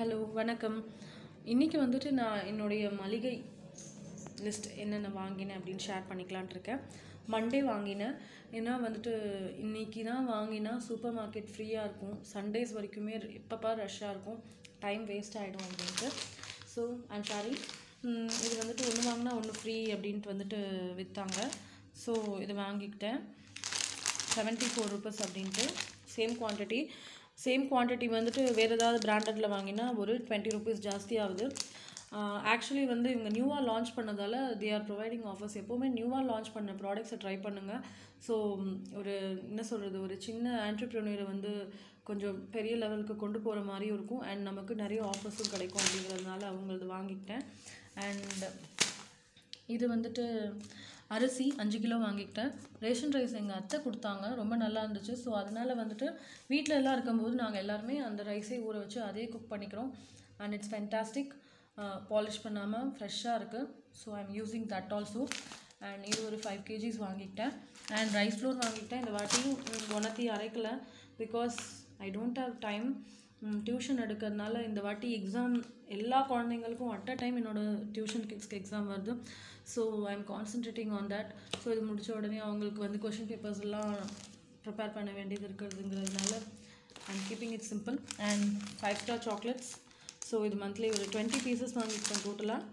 Hello வணக்கம். இன்றைக்கி வந்துட்டு நான் என்னுடைய மளிகை லிஸ்ட் என்னென்ன வாங்கினேன் அப்படின்னு ஷேர் பண்ணிக்கலான்ட்டு இருக்கேன். மண்டே வாங்கினேன். ஏன்னா வந்துட்டு இன்றைக்கி தான் வாங்கினா சூப்பர் மார்க்கெட் ஃப்ரீயாக இருக்கும். சண்டேஸ் வரைக்குமே எப்பப்போ ரஷ்ஷாக இருக்கும், டைம் வேஸ்ட் ஆகிடும் அப்படின்ட்டு. So I'm sorry. இது வந்துட்டு ஒன்று வாங்கினா ஒன்று ஃப்ரீ அப்படின்ட்டு வந்துட்டு விற்றாங்க. ஸோ இது வாங்கிக்கிட்டேன். 74 rupees அப்படின்ட்டு சேம் குவான்டிட்டி வந்துட்டு வேறு ஏதாவது பிராண்டடில் வாங்கினா ஒரு 20 rupees ஜாஸ்தி ஆகுது. ஆக்சுவலி வந்து இவங்க நியூவாக லான்ச் பண்ணதால் தே ஆர் ப்ரொவைடிங் ஆஃபர்ஸ். எப்போவுமே நியூவாக லான்ச் பண்ண ப்ராடக்ட்ஸை ட்ரை பண்ணுங்கள். ஸோ ஒரு என்ன சொல்கிறது, ஒரு சின்ன ஆண்டர்ப்ரனியரை வந்து கொஞ்சம் பெரிய லெவலுக்கு கொண்டு போகிற மாதிரியும் இருக்கும். அண்ட் நமக்கு நிறைய ஆஃபர்ஸும் கிடைக்கும் அப்படிங்கிறதுனால அவங்களது வாங்கிக்கிட்டேன். அண்ட் இது வந்துட்டு அரிசி 5 கிலோ வாங்கிக்கிட்டேன். ரேஷன் ரைஸ் எங்கள் அத்தை கொடுத்தாங்க, ரொம்ப நல்லா இருந்துச்சு. ஸோ அதனால் வந்துட்டு வீட்டில் எல்லாம் இருக்கும்போது நாங்கள் எல்லாருமே அந்த ரைஸே ஊற வச்சு அதே குக் பண்ணிக்கிறோம். And it's fantastic. பாலிஷ் பண்ணாமல் ஃப்ரெஷ்ஷாக இருக்குது. So I am using that also. And இது ஒரு 5 kgs வாங்கிக்கிட்டேன். அண்ட் ரைஸ் ஃப்ளோர் வாங்கிக்கிட்டேன். இந்த வாட்டியும் ஒன்றத்தி அரைக்கலை, because I don't have time. Tuition எடுக்கிறதுனால இந்த வாட்டி எக்ஸாம் எல்லா குழந்தைங்களுக்கும் அட் அ டைம் என்னோடய டியூஷன் கிட்ஸ்க்கு எக்ஸாம் வருது. So I am concentrating on that. So இது முடித்த உடனே அவங்களுக்கு வந்து கொஷின் பேப்பர்ஸ் எல்லாம் ப்ரிப்பேர் பண்ண வேண்டியது இருக்கிறதுங்கிறதுனால I am keeping it simple. And 5 star chocolates. So இது மந்த்லி ஒரு 20 pieces வாங்கியிருக்கேன் டோட்டலாக.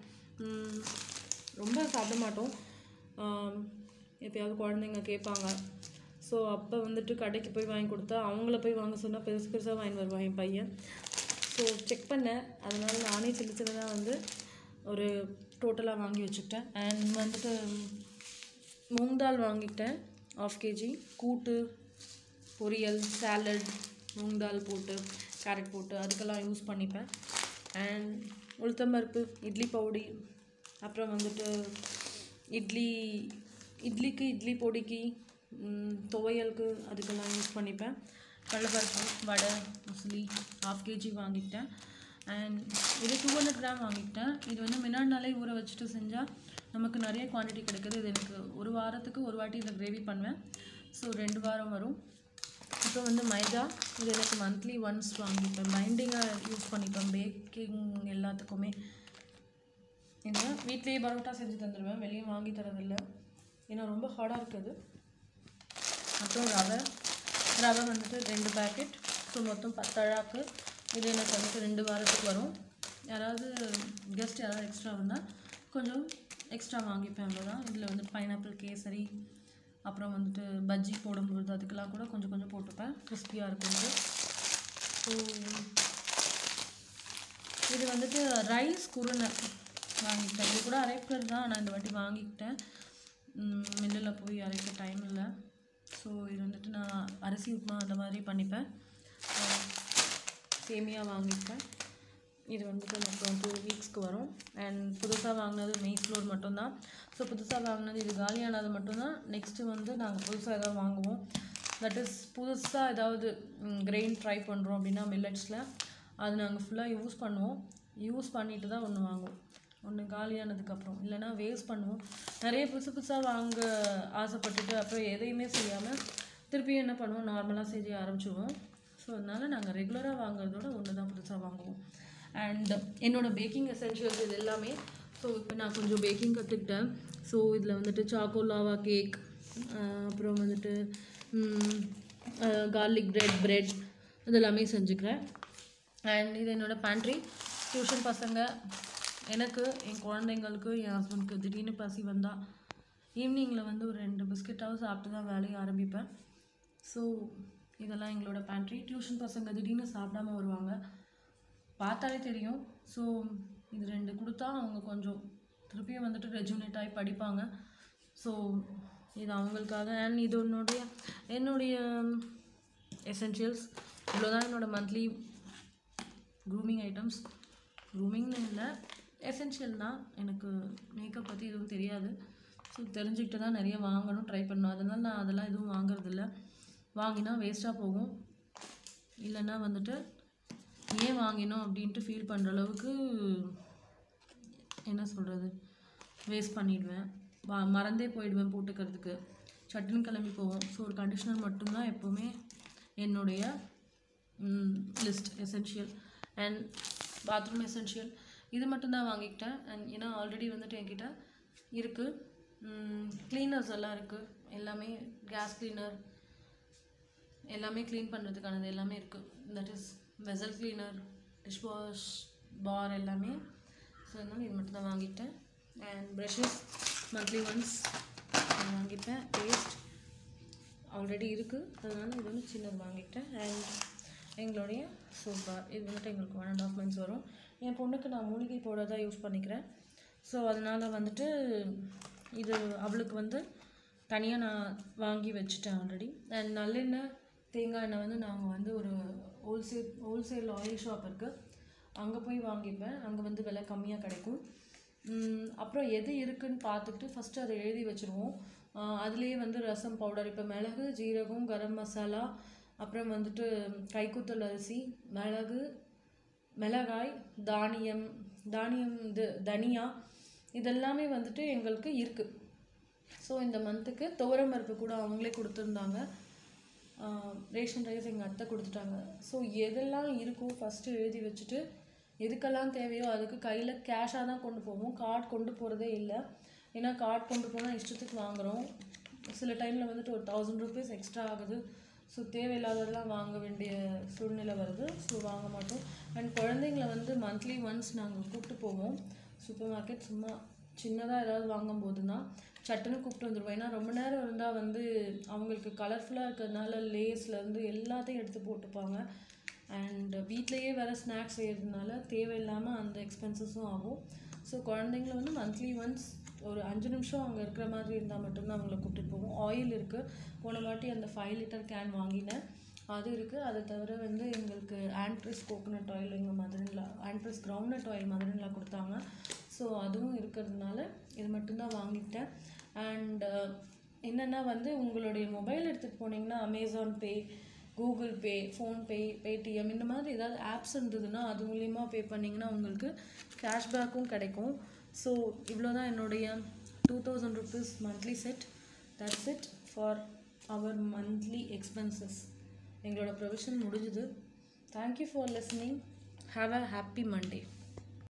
ரொம்ப சாப்பிட மாட்டோம், எப்போயாவது குழந்தைங்க கேட்பாங்க. ஸோ அப்போ வந்துட்டு கடைக்கு போய் வாங்கி கொடுத்தா அவங்கள போய் வாங்க சொன்னால் பெருசாக வாங்கி வருவான் என் பையன். ஸோ செக் பண்ணேன், அதனால் நானே சின்னதாக வந்து ஒரு டோட்டலாக வாங்கி வச்சுக்கிட்டேன். அண்ட் வந்துட்டு மூங் தால் வாங்கிக்கிட்டேன் 1/2 kg. கூட்டு, பொரியல், சாலட், மூங் தால் போட்டு கேரட் போட்டு அதுக்கெல்லாம் யூஸ் பண்ணிப்பேன். அண்ட் உளுத்தம்பருப்பு, இட்லி பவுடி, அப்புறம் வந்துட்டு இட்லிக்கு இட்லி பொடிக்கு, துவையலுக்கு அதுக்கெல்லாம் யூஸ் பண்ணிப்பேன். கடலைப்பருப்பு, வடை, முஸ்லி 1/2 kg வாங்கிக்கிட்டேன். அண்ட் இது 200 கிராம் வாங்கிக்கிட்டேன். இது வந்து முன்னாடி நாளே ஊற வச்சுட்டு செஞ்சால் நமக்கு நிறைய குவான்டிட்டி கிடைக்குது. இது எனக்கு ஒரு வாரத்துக்கு ஒரு வாட்டி இதை கிரேவி பண்ணுவேன். ஸோ 2 வாரம் வரும். இப்போ வந்து மைதா, இது எனக்கு மந்த்லி ஒன்ஸ் வாங்கிப்பேன். பைண்டிங்காக யூஸ் பண்ணிப்பேன் பேக்கிங் எல்லாத்துக்குமே. ஏன்னா வீட்லேயே பரோட்டா செஞ்சு தந்துடுவேன், வெளியே வாங்கி தரதில்லை, ஏன்னா ரொம்ப ஹார்டாக இருக்குது. அப்புறம் ரவை வந்துட்டு 2 பேக்கெட். ஸோ மொத்தம் 10 அழாக்கு. இது எனக்கு வந்துட்டு 2 வாரத்துக்கு வரும். யாராவது கெஸ்ட் யாராவது எக்ஸ்ட்ரா வந்தால் கொஞ்சம் எக்ஸ்ட்ரா வாங்கிப்பேன், அவ்வளோதான். இதில் வந்துட்டு பைனாப்பிள் கேசரி, அப்புறம் வந்துட்டு பஜ்ஜி போடும்பொழுது அதுக்கெல்லாம் கூட கொஞ்சம் கொஞ்சம் போட்டுப்பேன், கிறிஸ்பியாக இருக்கும்போது. ஸோ இது வந்துட்டு ரைஸ் குருணை வாங்கிக்கிட்டேன். இது கூட அரைக்கிறது தான், ஆனால் இந்த வாட்டி வாங்கிக்கிட்டேன். மில்லில் போய் அரைக்க டைம் இல்லை. ஸோ இது வந்துட்டு நான் அரிசி உப்புமா அந்த மாதிரி பண்ணிப்பேன். சேமியா வாங்கிப்பேன். இது வந்துட்டு அப்புறம் 2 வீக்ஸ்க்கு வரும். அண்ட் புதுசாக வாங்கினது மெய்ஸ் ஃப்ளோர் மட்டும்தான். ஸோ புதுசாக வாங்கினது இது காலியானது மட்டும்தான். நெக்ஸ்ட்டு வந்து நாங்கள் புதுசாக எதாவது வாங்குவோம். தட் இஸ் புதுசாக ஏதாவது கிரெயின் ட்ரை பண்ணுறோம் அப்படின்னா மில்லட்ஸில் அது நாங்கள் ஃபுல்லாக யூஸ் பண்ணுவோம். யூஸ் பண்ணிட்டு தான் ஒன்று வாங்குவோம், ஒன்று காலியானதுக்கப்புறம். இல்லைனா வேஸ்ட் பண்ணுவோம். நிறைய புதுசாக வாங்க ஆசைப்பட்டுட்டு அப்புறம் எதையுமே செய்யாமல் திருப்பியும் என்ன பண்ணுவோம், நார்மலாக செய்ய ஆரம்பிச்சிடுவோம். ஸோ அதனால் நாங்கள் ரெகுலராக வாங்குறதோட ஒன்று தான் புதுசாக வாங்குவோம். அண்ட் என்னோடய பேக்கிங் எசென்ஷியல்ஸ் இது எல்லாமே. ஸோ இப்போ நான் கொஞ்சம் பேக்கிங் கற்றுக்கிட்டேன். ஸோ இதில் வந்துட்டு சாக்கோ லாவா கேக், அப்புறம் வந்துட்டு கார்லிக் பிரெட் இதெல்லாமே செஞ்சுக்கிறேன். அண்ட் இது என்னோடய பேண்ட்ரி. டியூஷன் பசங்க, எனக்கு, என் குழந்தைங்களுக்கு, என் ஹஸ்பண்டுக்கு திடீர்னு பசி வந்தால் ஈவினிங்கில் வந்து ஒரு 2 பிஸ்கெட்டாவது சாப்பிட்டு தான் வேலையை ஆரம்பிப்பேன். ஸோ இதெல்லாம் எங்களோட பேண்ட்ரி. டியூஷன் பசங்க திடீர்னு சாப்பிடாமல் வருவாங்க, பார்த்தாலே தெரியும். ஸோ இது 2 கொடுத்தா அவங்க கொஞ்சம் திருப்பியும் வந்துட்டு ரெஜுனேட் ஆகி படிப்பாங்க. ஸோ இது அவங்களுக்காக. அண்ட் இது என்னுடைய எசென்ஷியல்ஸ். இவ்வளோதான் என்னோடய மந்த்லி க்ரூமிங் ஐட்டம்ஸ். க்ரூமிங்னு இல்லை, எசென்ஷியல் தான். எனக்கு மேக்கப் பற்றி எதுவும் தெரியாது. ஸோ தெரிஞ்சுக்கிட்டு தான் நிறைய வாங்கணும், ட்ரை பண்ணணும். அதனால் நான் அதெல்லாம் எதுவும் வாங்குறதில்ல. வாங்கினா வேஸ்ட்டாக போகும், இல்லைன்னா வந்துட்டு ஏன் வாங்கினோம் அப்படின்ட்டு ஃபீல் பண்ணுற அளவுக்கு என்ன சொல்கிறது, வேஸ்ட் பண்ணிடுவேன், மறந்தே போயிடுவேன் போட்டுக்கிறதுக்கு. சட்டுன்னு கிளம்பி போவோம். ஸோ ஒரு கண்டிஷ்னர் மட்டும்தான் எப்போவுமே என்னுடைய list essential. And bathroom essential இது மட்டும்தான் வாங்கிக்கிட்டேன். அண்ட் ஏன்னா ஆல்ரெடி வந்துட்டு என்கிட்ட இருக்குது. க்ளீனர்ஸ் எல்லாம் இருக்குது, எல்லாமே கேஸ் க்ளீனர் எல்லாமே க்ளீன் பண்ணுறதுக்கானது எல்லாமே இருக்குது. That is vessel cleaner, dish wash bar எல்லாமே. ஸோ அதனால் இது மட்டும் தான் வாங்கிட்டேன். அண்ட் ப்ரஷஸ் மந்த்லி ஒன்ஸ் வாங்கிப்பேன். பேஸ்ட் ஆல்ரெடி இருக்குது, அதனால் இது வந்து சின்னது வாங்கிட்டேன். அண்ட் எங்களுடைய சோப் பார் இது வந்துட்டு எங்களுக்கு 1.5 months வரும். என் பொண்ணுக்கு நான் மூலிகை பவுடர் தான் யூஸ் பண்ணிக்கிறேன். ஸோ அதனால் வந்துட்டு இது அவளுக்கு வந்து தனியாக நான் வாங்கி வச்சுட்டேன் ஆல்ரெடி. அண்ட் நல்லெண்ணெய் தேங்காய் எண்ணெய் வந்து நாங்கள் வந்து ஒரு ஹோல்சேல் ஆயில் ஷாப் இருக்குது, அங்கே போய் வாங்கிப்பேன். அங்கே வந்து விலை கம்மியாக கிடைக்கும். அப்புறம் எது இருக்குதுன்னு பார்த்துட்டு ஃபஸ்ட்டு அதை எழுதி வச்சுருவோம். அதுலேயே வந்து ரசம் பவுடர், இப்போ மிளகு, ஜீரகம், கரம் மசாலா, அப்புறம் வந்துட்டு கைக்குத்தல் அரிசி, மிளகாய், தானியம் இது தனியா, இதெல்லாமே வந்துட்டு எங்களுக்கு இருக்குது. ஸோ இந்த மந்த்துக்கு துவரம் பருப்பு கூட அவங்களே கொடுத்துருந்தாங்க. ரேஷன் ரைஸ் எங்கள் அத்தை கொடுத்துட்டாங்க. ஸோ எதெல்லாம் இருக்கோ ஃபஸ்ட்டு எழுதி வச்சுட்டு எதுக்கெல்லாம் தேவையோ அதுக்கு கையில் கேஷாக தான் கொண்டு போவோம். கார்டு கொண்டு போகிறதே இல்லை. ஏன்னா கார்டு கொண்டு போனால் இஷ்டத்துக்கு வாங்குகிறோம். சில டைமில் வந்துட்டு ஒரு 1000 rupees எக்ஸ்ட்ரா ஆகுது. ஸோ தேவையில்லாததெல்லாம் வாங்க வேண்டிய சூழ்நிலை வருது. ஸோ வாங்க மாட்டோம். அண்ட் குழந்தைங்கள வந்து மந்த்லி ஒன்ஸ் நாங்கள் கூப்பிட்டு போவோம் சூப்பர் மார்க்கெட். சும்மா சின்னதாக ஏதாவது வாங்கும்போதுன்னா சட்டுன்னு கூப்பிட்டு வந்துடுவோம். ஏன்னா ரொம்ப நேரம் இருந்தால் வந்து அவங்களுக்கு கலர்ஃபுல்லாக இருக்கிறதுனால லேஸ்லேருந்து எல்லாத்தையும் எடுத்து போட்டுப்பாங்க. அண்ட் வீட்லேயே வேறு ஸ்நாக்ஸ் செய்கிறதுனால தேவையில்லாமல் அந்த எக்ஸ்பென்சஸும் ஆகும். ஸோ குழந்தைங்கள வந்து மந்த்லி ஒன்ஸ் ஒரு 5 நிமிஷம் அங்கே இருக்கிற மாதிரி இருந்தால் மட்டும்தான் அவங்கள கூப்பிட்டு போவோம். ஆயில் இருக்குது, போன வாட்டி அந்த 5 liter கேன் வாங்கினேன், அது இருக்குது. அதை தவிர வந்து எங்களுக்கு ஆண்ட்ரிஸ் கோகோனட் ஆயில் எங்கள் மதரின்லா, ஆண்ட்ரிஸ் கிரவுண்ட்நட் ஆயில் மதரின்லா கொடுத்தாங்க. ஸோ அதுவும் இருக்கிறதுனால இது மட்டும்தான் வாங்கிட்டேன். அண்ட் என்னென்னா வந்து உங்களுடைய மொபைல் எடுத்துகிட்டு போனீங்கன்னா Amazon Pay, Google Pay, PhonePe, Paytm இந்த மாதிரி ஏதாவது ஆப்ஸ் இருந்ததுன்னா அது மூலிமா பே பண்ணிங்கன்னா உங்களுக்கு கேஷ்பேக்கும் கிடைக்கும். ஸோ இவ்வளோ தான் என்னுடைய 2000 rupees monthly set. That's it for our monthly expenses. எங்களோட ப்ரொவிஷன் முடிஞ்சுது. Thank you for listening. Have a happy Monday.